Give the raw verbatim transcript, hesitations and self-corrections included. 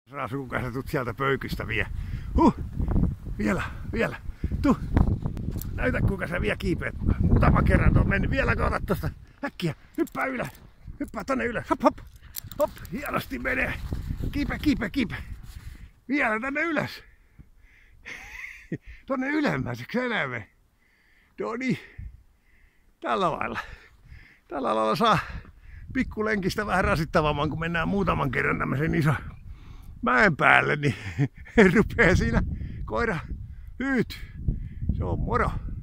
Rasu, kuka sä tuut sieltä pöykystä vie. Huh! Vielä, vielä. Tuu! Näytä kuinka sä vielä kiipeät. Muutama kerran on mennyt. Vielä kautta tosta. Äkkiä. Hyppää ylös. Hyppää tonne ylös. Hop hop. Hop. Hienosti menee. Kiipe, kiipe, kiipe. Vielä tänne ylös. Tonne ylemmäiseksi enemmän. No niin. Tällä lailla. Tällä lailla saa pikkulenkistä vähän rasittavamman, kun mennään muutaman kerran tämmöisen iso mäen päälle, niin rupeaa siinä koira hyyt. Se on moro.